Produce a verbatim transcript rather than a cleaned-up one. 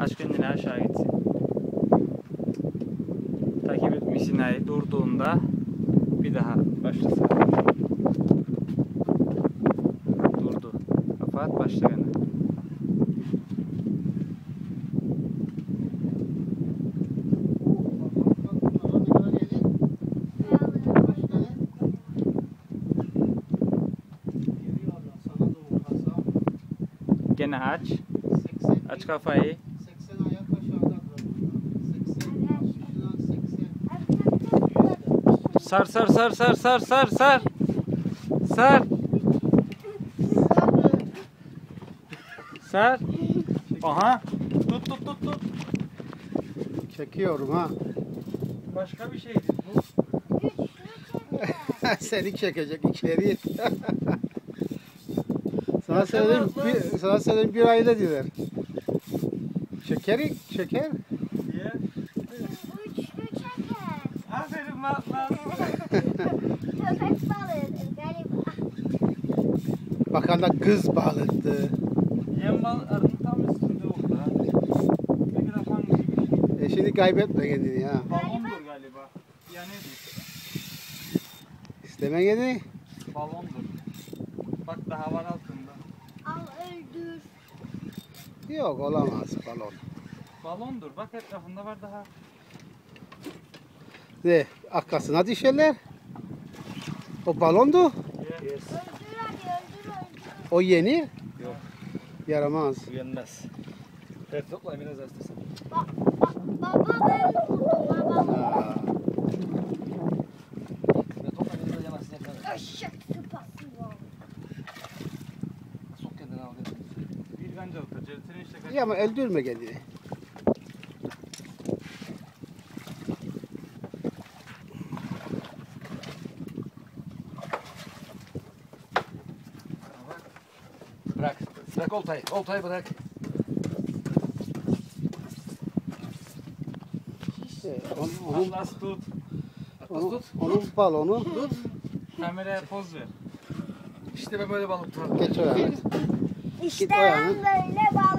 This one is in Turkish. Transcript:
Aç kendini aşağı gitsin. Takip et misinayı durduğunda bir daha başlasın. Durdu. Kapat başla gene. Gene aç. Aç kafayı. seksen ayak aşağıda Sar sar sar sar sar sar sar. Sar. Sar. Aha. Tut tut tut tut. Çekiyorum ha. Başka bir şeydi bu. Seni çekecek içeri. Sana söyledim bir, sana söyledim bir ayda diler. Şekeri, şeker. Diye. Üçlü çeker. Aferin lan lan. Köpek balığı galiba. Bakanda kız balıktı. Yem bal arının tam üstünde oldu ha. Mikrofon gibi. E şimdi kaybetme kendini ya. Balondur galiba. Ya nedir? İsteme kendini. Balondur. Bak daha var altında. Al öldür. Yok olamaz balon. Balondur. Bak etrafında var daha. Ne? Arkasına düşerler. O balondu. Ye. Öldür hadi öldür öldür. O yeni. Yok. Yaramaz. Uyanmaz. Evet topla Emine zaten. Bak bak baba ben buldum baba. Aa, Evet topla Emine de yanarsın yakala. Eşek sıpası var. Sok kendini al. Bir ganca otur. Ceritini işte kaç. iyi ama öldürme kendini. Bırak. Bırak oltayı. Oltayı bırak. E, onun, onun, Atlas tut. onun, onun balonu. Kameraya poz ver. İşte ben böyle balık tutarım. Geç o yana. İşte Git o yana. ben böyle balık